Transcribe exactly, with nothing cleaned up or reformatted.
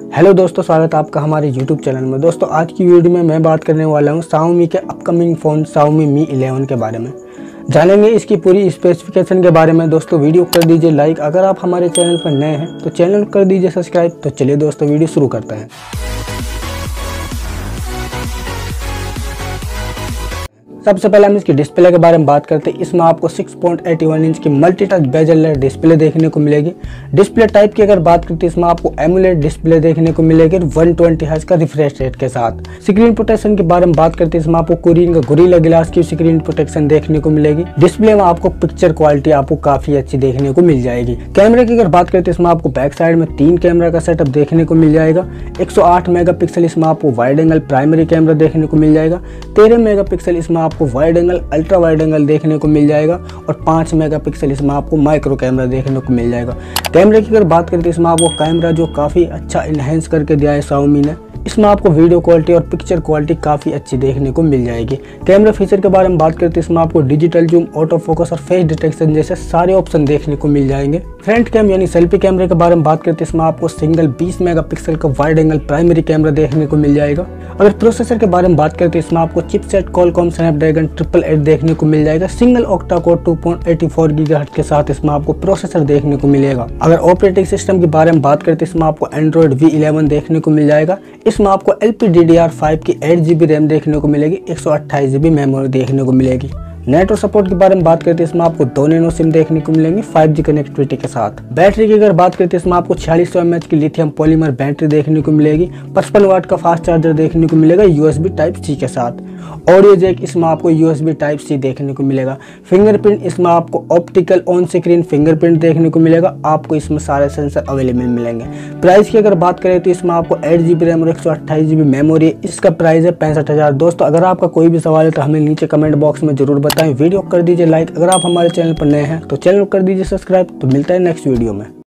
Hello दोस्तों, स्वागत है आपका हमारे यूट्यूब चैनल में। दोस्तों आज की वीडियो में मैं बात करने वाला हूं Xiaomi के upcoming phone Xiaomi Mi eleven के बारे में। जानेंगे इसकी पूरी स्पेसिफिकेशन के बारे में। दोस्तों वीडियो कर दीजिए लाइक, अगर आप हमारे चैनल पर नए हैं तो चैनल कर दीजिए सब्सक्राइब। तो चलिए दोस्तों वीडियो शुरू करते हैं। सबसे पहले हम इसकी डिस्प्ले के बारे में बात करते हैं। इसमें आपको six point eight one inch की मल्टी टच बेजल डिस्प्ले देखने को मिलेगी। डिस्प्ले टाइप की अगर बात करते हैं, इसमें आपको एमुलेट डिस्प्ले देखने को मिलेगी वन ट्वेंटी हर्ट्ज का रिफ्रेश रेट के साथ। स्क्रीन प्रोटेक्शन की बारे में बात करते हैं, इसमें आपको कोरियन का गोरिल्ला ग्लास की स्क्रीन प्रोटेक्शन देखने को मिलेगी। डिस्प्ले में आपको पिक्चर क्वालिटी आपको काफी अच्छी देखने को मिल जाएगी। कैमरे की अगर बात करते हैं, इसमें आपको बैक साइड में तीन कैमरा का सेटअप देखने को मिल जाएगा। एक सौ आठ मेगा पिक्सल इसमें आपको वाइड एंगल प्राइमरी कैमरा देखने को मिल जाएगा। तेरह मेगा पिक्सल इसमें आपको wide angle ultra wide angle देखने को मिल जाएगा और पाँच मेगापिक्सल इसमें आपको माइक्रो कैमरा देखने को मिल जाएगा। कैमरे की अगर बात करते हैं, इसमें आपको कैमरा जो काफ़ी अच्छा इनहेंस करके दिया है Xiaomi ने। इसमें आपको वीडियो क्वालिटी और पिक्चर क्वालिटी काफ़ी अच्छी देखने को मिल जाएगी। कैमरा फीचर के बारे में बात करते हैं, इसमें आपको डिजिटल जूम, ऑटो फोकस और फेस डिटेक्शन जैसे सारे ऑप्शन देखने को मिल जाएंगे। फ्रंट कैम यानी सेल्फी कैमरे के बारे में बात करते हैं, इसमें आपको सिंगल बीस मेगापिक्सल का वाइड एंगल प्राइमरी कैमरा देखने को मिल जाएगा। अगर प्रोसेसर के बारे में बात करते हैं, इसमें आपको chipset Qualcomm Snapdragon triple eight देखने को मिल जाएगा। Single octa core two point eight four gigahertz के साथ इसमें आपको प्रोसेसर देखने को मिलेगा। अगर ऑपरेटिंग सिस्टम के बारे में बात करते हैं, इसमें आपको एंड्रॉइड वी इलेवन देखने को मिल जाएगा। इसमें आपको L P D D R five की एट जी बी रैम देखने को मिलेगी, एक सौ अट्ठाईस जी बी मेमोरी देखने को मिलेगी। नेटवर्क सपोर्ट के बारे में बात करते हैं, इसमें आपको दो नैनो सिम देखने को मिलेंगी फाइव जी कनेक्टिविटी के साथ। बैटरी की अगर बात करते हैं, इसमें आपको छियालीस सौ एम एच की लिथियम पॉलीमर बैटरी देखने को मिलेगी। पचपन वाट का फास्ट चार्जर देखने को मिलेगा U S B type C के साथ। ऑडियो जैक इसमें आपको U S B type C देखने को मिलेगा। फिंगरप्रिंट इसमें आपको ऑप्टिकल ऑन स्क्रीन फिंगरप्रिंट देखने को मिलेगा। आपको इसमें सारे सेंसर अवेलेबल मिलेंगे। प्राइस की अगर बात करें तो इसमें आपको एट जी बी रैम और एक सौ अट्ठाईस जी बी मेमोरी। इसका प्राइस है पैंसठ हज़ार। दोस्तों अगर आपका कोई भी सवाल है तो हमें नीचे कमेंट बॉक्स में जरूर बताएं। वीडियो कर दीजिए लाइक, अगर आप हमारे चैनल पर नए हैं तो चैनल कर दीजिए सब्सक्राइब। तो मिलता है नेक्स्ट वीडियो में।